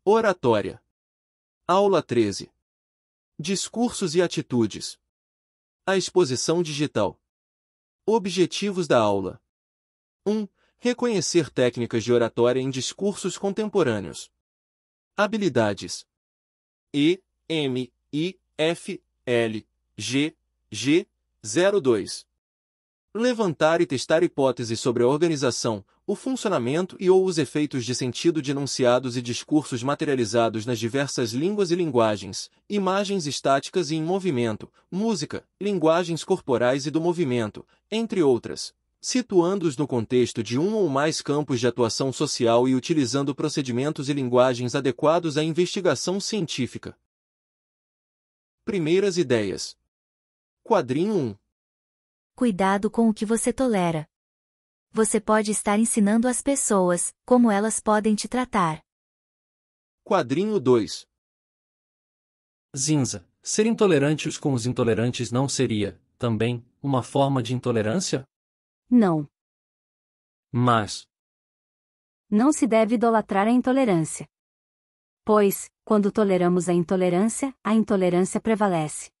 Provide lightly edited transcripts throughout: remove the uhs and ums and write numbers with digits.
Oratória. Aula 13. Discursos e atitudes. A exposição digital. Objetivos da aula. 1. Reconhecer técnicas de oratória em discursos contemporâneos. Habilidades. E, M, I, F, L, G, G, 02. Levantar e testar hipóteses sobre a organização, o funcionamento ou os efeitos de sentido de enunciados e discursos materializados nas diversas línguas e linguagens, imagens estáticas e em movimento, música, linguagens corporais e do movimento, entre outras, situando-os no contexto de um ou mais campos de atuação social e utilizando procedimentos e linguagens adequados à investigação científica. Primeiras ideias. Quadrinho 1. Cuidado com o que você tolera. Você pode estar ensinando às pessoas como elas podem te tratar. Quadrinho 2. Zinza. Ser intolerante com os intolerantes não seria, também, uma forma de intolerância? Não. Mas Não se deve idolatrar a intolerância. Pois, quando toleramos a intolerância prevalece.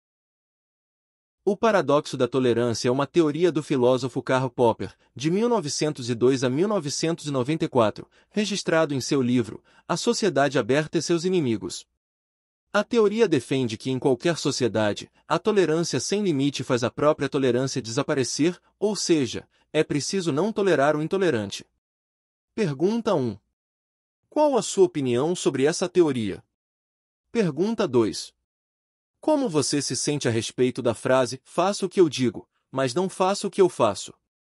O paradoxo da tolerância é uma teoria do filósofo Karl Popper, de 1902 a 1994, registrado em seu livro, A Sociedade Aberta e seus Inimigos. A teoria defende que em qualquer sociedade, a tolerância sem limite faz a própria tolerância desaparecer, ou seja, é preciso não tolerar o intolerante. Pergunta 1. Qual a sua opinião sobre essa teoria? Pergunta 2. Como você se sente a respeito da frase, faço o que eu digo, mas não faço o que eu faço?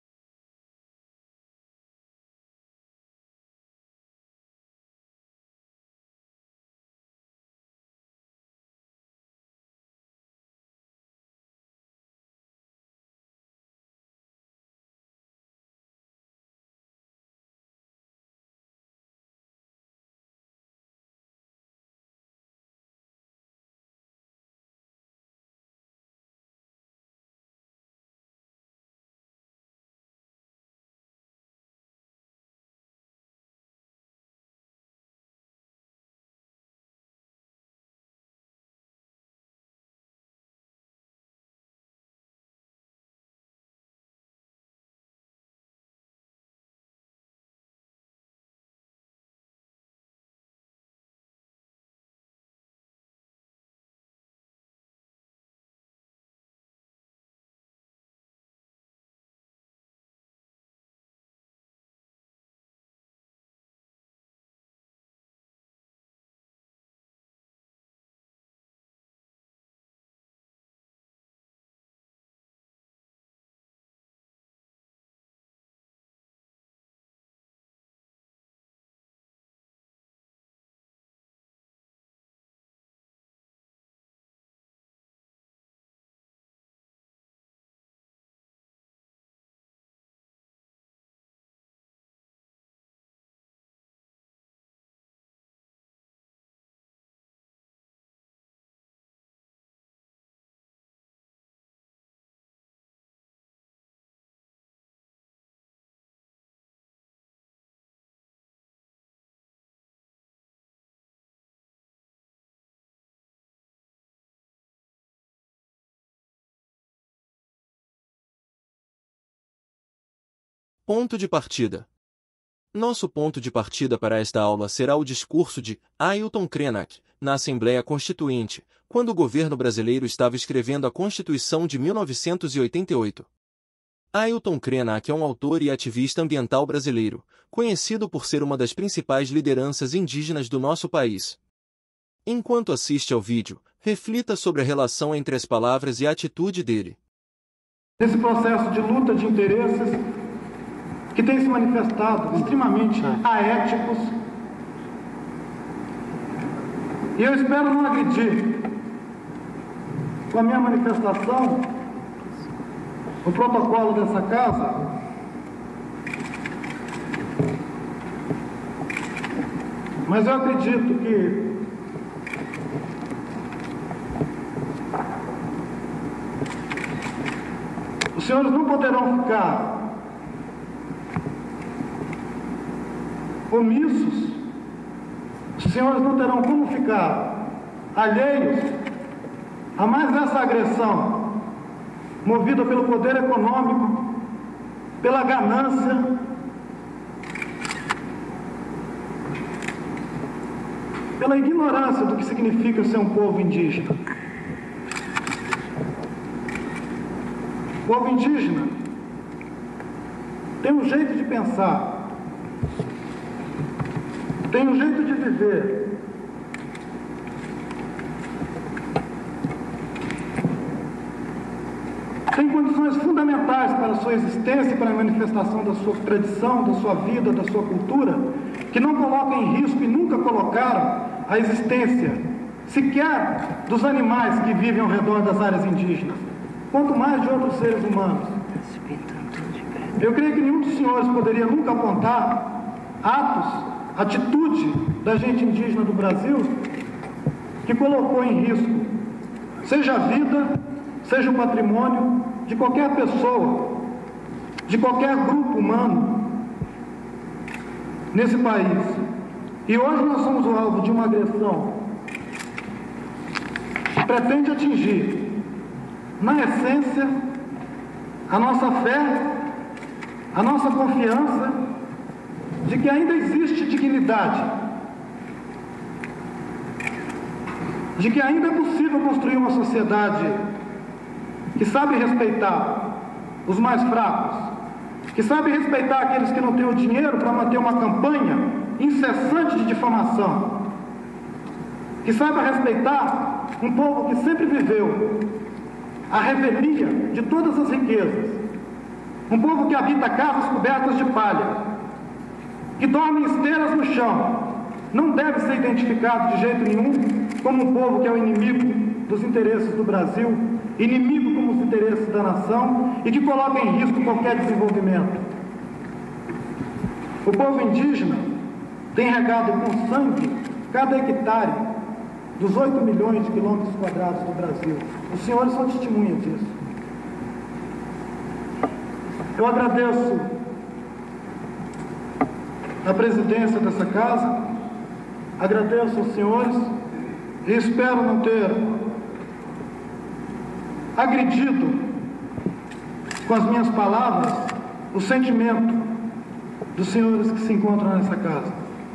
Ponto de partida. Nosso ponto de partida para esta aula será o discurso de Ailton Krenak, na Assembleia Constituinte, quando o governo brasileiro estava escrevendo a Constituição de 1988. Ailton Krenak é um autor e ativista ambiental brasileiro, conhecido por ser uma das principais lideranças indígenas do nosso país. Enquanto assiste ao vídeo, reflita sobre a relação entre as palavras e a atitude dele. Nesse processo de luta de interesses, que tem se manifestado extremamente aéticos, e eu espero não agredir com a minha manifestação o protocolo dessa casa, mas eu acredito que os senhores não poderão ficar omissos, senhores não terão como ficar alheios a mais essa agressão, movida pelo poder econômico, pela ganância, pela ignorância do que significa ser um povo indígena. O povo indígena tem um jeito de pensar, tem um jeito de viver, tem condições fundamentais para a sua existência e para a manifestação da sua tradição, da sua vida, da sua cultura, que não colocam em risco e nunca colocaram a existência sequer dos animais que vivem ao redor das áreas indígenas, quanto mais de outros seres humanos. Eu creio que nenhum dos senhores poderia nunca apontar atos, atitude da gente indígena do Brasil que colocou em risco, seja a vida, seja o patrimônio de qualquer pessoa, de qualquer grupo humano nesse país. E hoje nós somos o alvo de uma agressão que pretende atingir, na essência, a nossa fé, a nossa confiança de que ainda existe dignidade, de que ainda é possível construir uma sociedade que sabe respeitar os mais fracos, que sabe respeitar aqueles que não têm o dinheiro para manter uma campanha incessante de difamação, que saiba respeitar um povo que sempre viveu a revelia de todas as riquezas, um povo que habita casas cobertas de palha, que dorme em esteiras no chão, não deve ser identificado de jeito nenhum como um povo que é o inimigo dos interesses do Brasil, inimigo como os interesses da nação e que coloca em risco qualquer desenvolvimento. O povo indígena tem regado com sangue cada hectare dos 8 milhões de quilômetros quadrados do Brasil. Os senhores são testemunhas disso. Eu agradeço a presidência dessa casa, agradeço aos senhores e espero não ter agredido com as minhas palavras o sentimento dos senhores que se encontram nessa casa.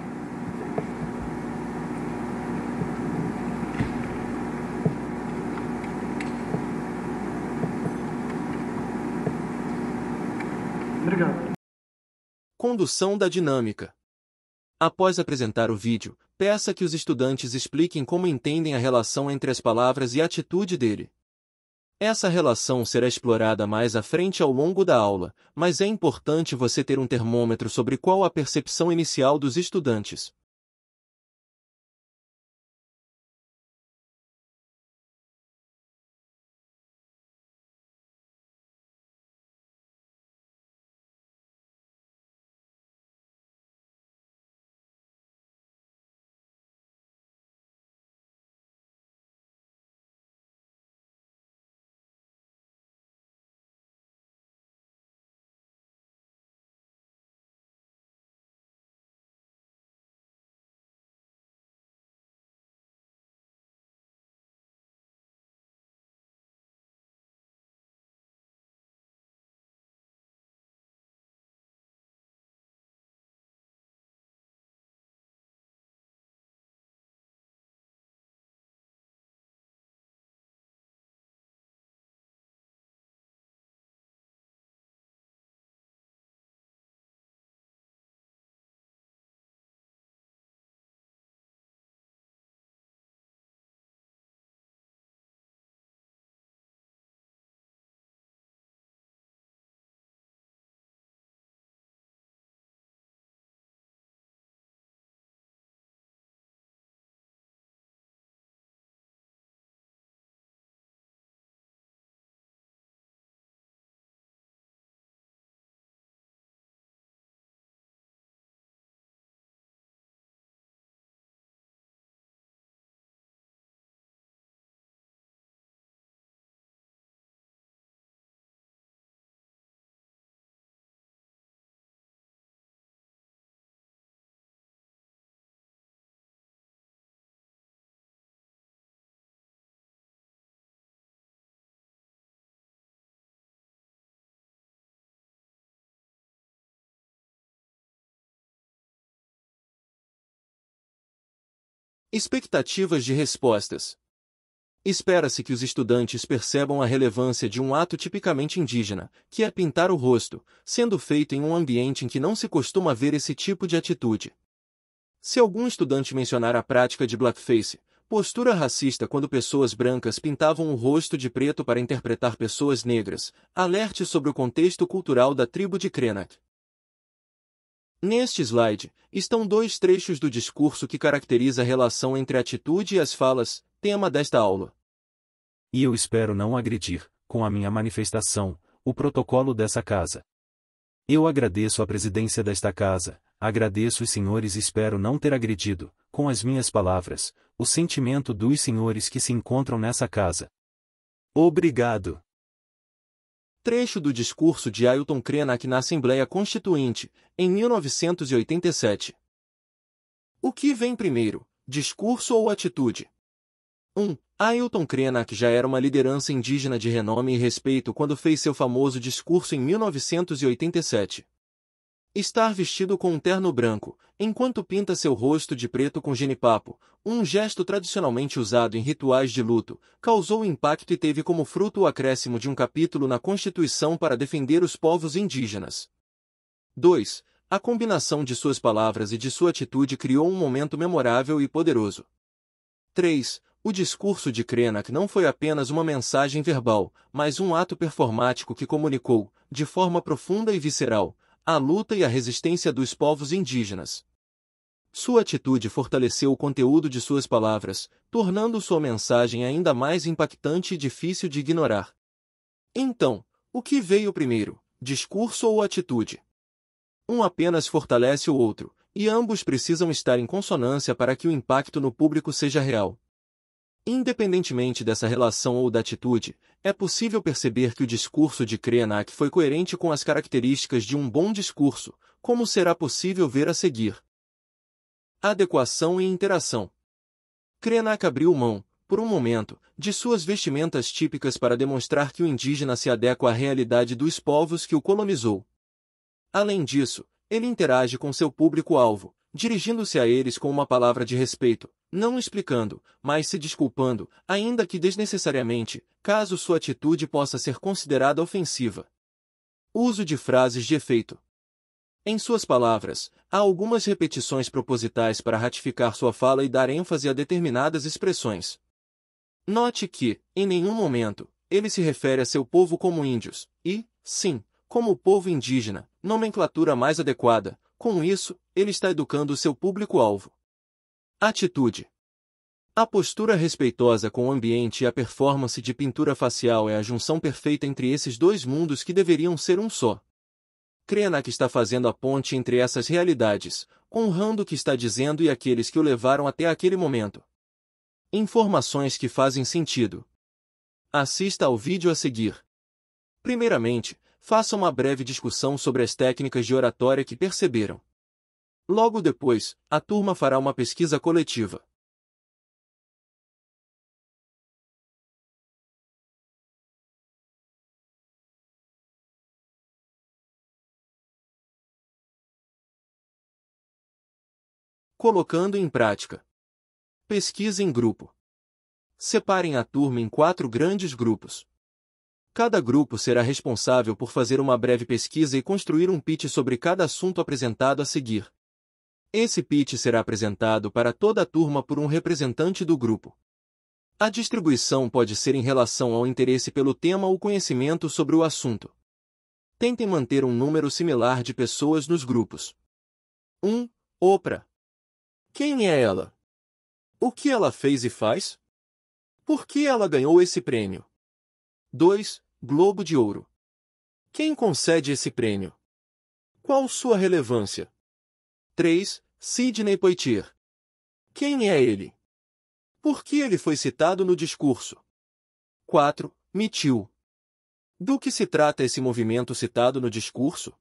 Obrigado. Condução da dinâmica. Após apresentar o vídeo, peça que os estudantes expliquem como entendem a relação entre as palavras e a atitude dele. Essa relação será explorada mais à frente ao longo da aula, mas é importante você ter um termômetro sobre qual a percepção inicial dos estudantes. Expectativas de respostas. Espera-se que os estudantes percebam a relevância de um ato tipicamente indígena, que é pintar o rosto, sendo feito em um ambiente em que não se costuma ver esse tipo de atitude. Se algum estudante mencionar a prática de blackface, postura racista quando pessoas brancas pintavam o rosto de preto para interpretar pessoas negras, alerte sobre o contexto cultural da tribo de Krenak. Neste slide, estão dois trechos do discurso que caracteriza a relação entre a atitude e as falas, tema desta aula. E eu espero não agredir, com a minha manifestação, o protocolo dessa casa. Eu agradeço a presidência desta casa, agradeço os senhores e espero não ter agredido, com as minhas palavras, o sentimento dos senhores que se encontram nessa casa. Obrigado. Trecho do discurso de Ailton Krenak na Assembleia Constituinte, em 1987. O que vem primeiro, discurso ou atitude? 1. Ailton Krenak já era uma liderança indígena de renome e respeito quando fez seu famoso discurso em 1987. Estar vestido com um terno branco, enquanto pinta seu rosto de preto com genipapo, um gesto tradicionalmente usado em rituais de luto, causou impacto e teve como fruto o acréscimo de um capítulo na Constituição para defender os povos indígenas. 2. A combinação de suas palavras e de sua atitude criou um momento memorável e poderoso. 3. O discurso de Krenak não foi apenas uma mensagem verbal, mas um ato performático que comunicou, de forma profunda e visceral, a luta e a resistência dos povos indígenas. Sua atitude fortaleceu o conteúdo de suas palavras, tornando sua mensagem ainda mais impactante e difícil de ignorar. Então, o que veio primeiro, discurso ou atitude? Um apenas fortalece o outro, e ambos precisam estar em consonância para que o impacto no público seja real. Independentemente dessa relação ou da atitude, é possível perceber que o discurso de Krenak foi coerente com as características de um bom discurso, como será possível ver a seguir. Adequação e interação. Krenak abriu mão, por um momento, de suas vestimentas típicas para demonstrar que o indígena se adequa à realidade dos povos que o colonizou. Além disso, ele interage com seu público-alvo, dirigindo-se a eles com uma palavra de respeito, não explicando, mas se desculpando, ainda que desnecessariamente, caso sua atitude possa ser considerada ofensiva. Uso de frases de efeito. Em suas palavras, há algumas repetições propositais para ratificar sua fala e dar ênfase a determinadas expressões. Note que, em nenhum momento, ele se refere a seu povo como índios, e, sim, como povo indígena, nomenclatura mais adequada. Com isso, ele está educando o seu público-alvo. Atitude. A postura respeitosa com o ambiente e a performance de pintura facial é a junção perfeita entre esses dois mundos que deveriam ser um só. Krenak está fazendo a ponte entre essas realidades, honrando o que está dizendo e aqueles que o levaram até aquele momento. Informações que fazem sentido. Assista ao vídeo a seguir. Primeiramente, faça uma breve discussão sobre as técnicas de oratória que perceberam. Logo depois, a turma fará uma pesquisa coletiva. Colocando em prática. Pesquisa em grupo. Separem a turma em 4 grandes grupos. Cada grupo será responsável por fazer uma breve pesquisa e construir um pitch sobre cada assunto apresentado a seguir. Esse pitch será apresentado para toda a turma por um representante do grupo. A distribuição pode ser em relação ao interesse pelo tema ou conhecimento sobre o assunto. Tentem manter um número similar de pessoas nos grupos. 1. Oprah. Quem é ela? O que ela fez e faz? Por que ela ganhou esse prêmio? 2. Globo de Ouro. Quem concede esse prêmio? Qual sua relevância? 3. Sidney Poitier. Quem é ele? Por que ele foi citado no discurso? 4. Me Too. Do que se trata esse movimento citado no discurso?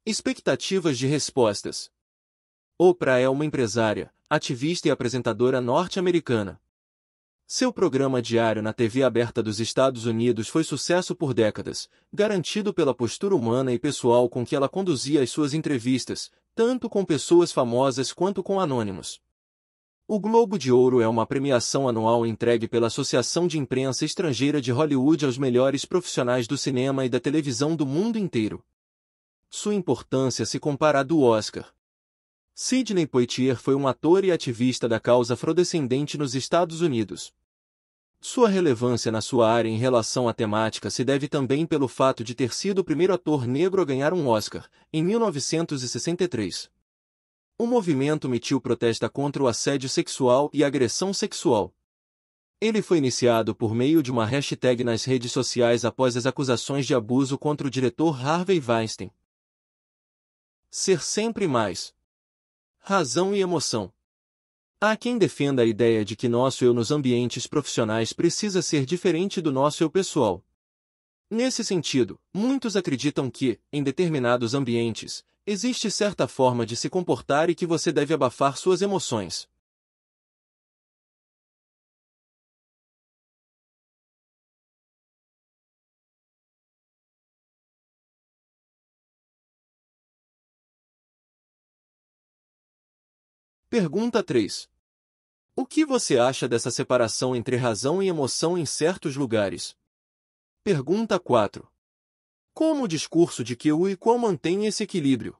Expectativas de respostas. Oprah é uma empresária, ativista e apresentadora norte-americana. Seu programa diário na TV aberta dos Estados Unidos foi sucesso por décadas, garantido pela postura humana e pessoal com que ela conduzia as suas entrevistas, tanto com pessoas famosas quanto com anônimos. O Globo de Ouro é uma premiação anual entregue pela Associação de Imprensa Estrangeira de Hollywood aos melhores profissionais do cinema e da televisão do mundo inteiro. Sua importância se compara à do Oscar. Sidney Poitier foi um ator e ativista da causa afrodescendente nos Estados Unidos. Sua relevância na sua área em relação à temática se deve também pelo fato de ter sido o primeiro ator negro a ganhar um Oscar, em 1963. O movimento Me Too protesta contra o assédio sexual e agressão sexual. Ele foi iniciado por meio de uma hashtag nas redes sociais após as acusações de abuso contra o diretor Harvey Weinstein. Ser sempre mais. Razão e emoção. Há quem defenda a ideia de que nosso eu nos ambientes profissionais precisa ser diferente do nosso eu pessoal. Nesse sentido, muitos acreditam que, em determinados ambientes, existe certa forma de se comportar e que você deve abafar suas emoções. Pergunta 3. O que você acha dessa separação entre razão e emoção em certos lugares? Pergunta 4. Como o discurso de que o e qual mantém esse equilíbrio?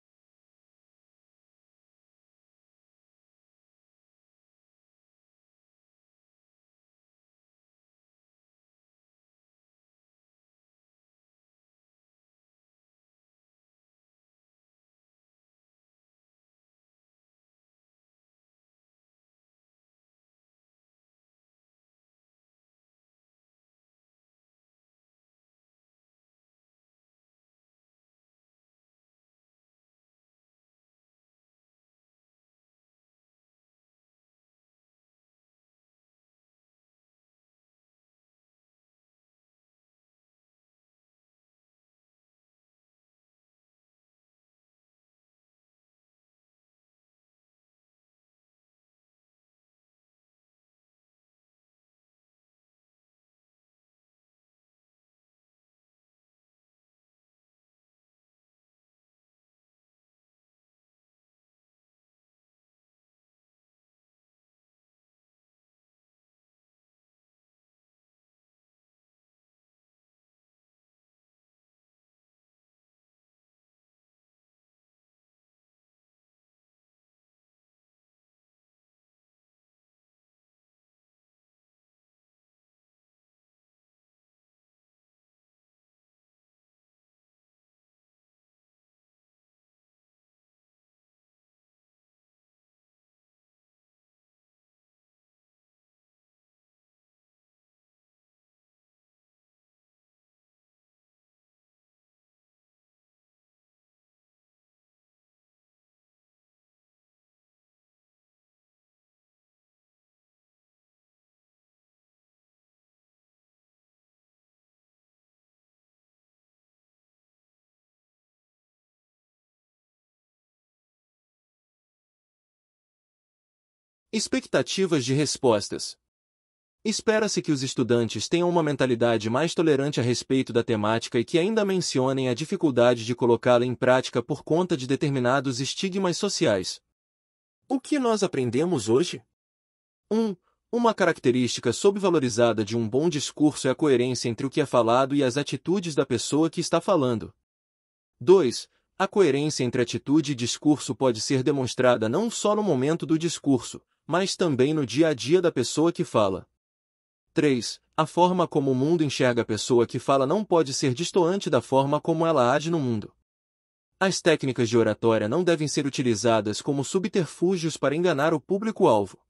Expectativas de respostas. Espera-se que os estudantes tenham uma mentalidade mais tolerante a respeito da temática e que ainda mencionem a dificuldade de colocá-la em prática por conta de determinados estigmas sociais. O que nós aprendemos hoje? 1. Uma característica subvalorizada de um bom discurso é a coerência entre o que é falado e as atitudes da pessoa que está falando. 2. A coerência entre atitude e discurso pode ser demonstrada não só no momento do discurso, mas também no dia a dia da pessoa que fala. 3. A forma como o mundo enxerga a pessoa que fala não pode ser distoante da forma como ela age no mundo. As técnicas de oratória não devem ser utilizadas como subterfúgios para enganar o público-alvo.